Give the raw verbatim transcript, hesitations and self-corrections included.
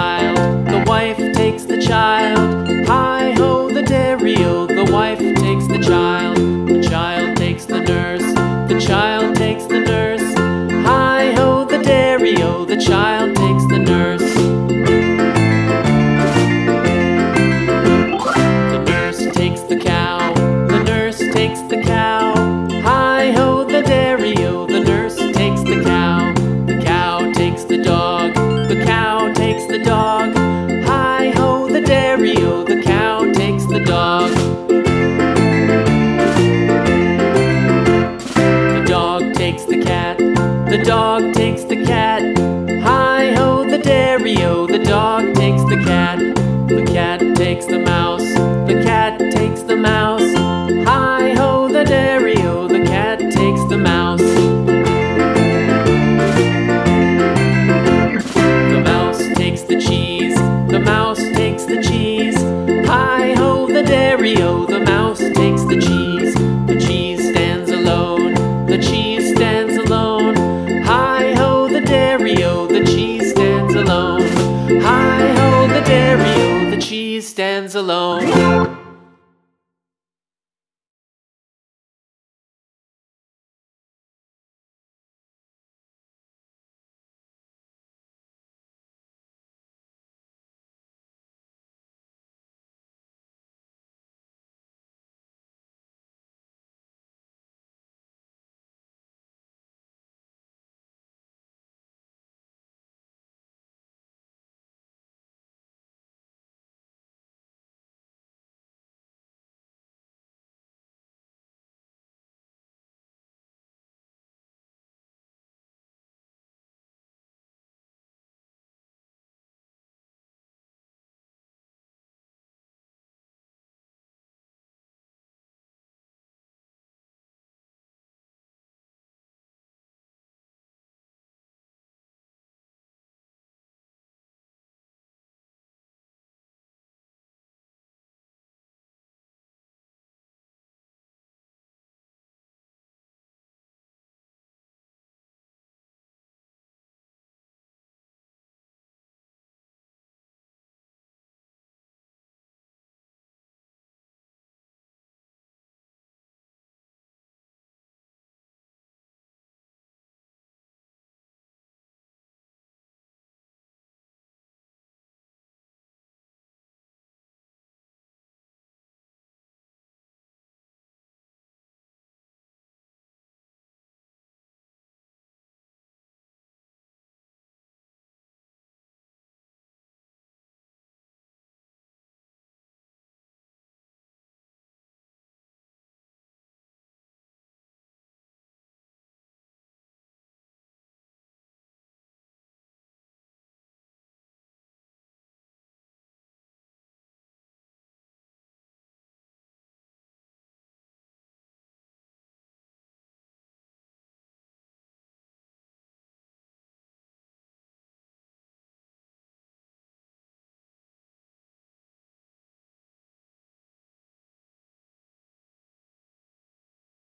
child, the wife takes the child. Hi-ho, the dairy-o, the wife takes the child. The child takes the nurse, the child takes the nurse. Hi-ho, the dairy-o, the child takes the nurse. The nurse takes the cow, the nurse takes the cow. Hi-ho, the dairy-o, the nurse takes the cow. The cow takes the dog, the cow takes the dog. Hi-ho, the dairy-o, the cow takes the dog. The dog takes the cat, the dog takes the cat. Hi-ho, the dairy-o, the dog takes the cat. The cat takes the mouse, the cat takes the mouse. Hi-ho, the dairy-o, the cat takes the mouse. The mouse takes the cheese, the mouse takes the cheese. Hi-ho, the dairy-o, the mouse takes the cheese. The cheese stands alone, the cheese stands alone. Hi-ho, the dairy-o, the cheese stands alone. Hi-ho, the dairy-o, the cheese stands alone.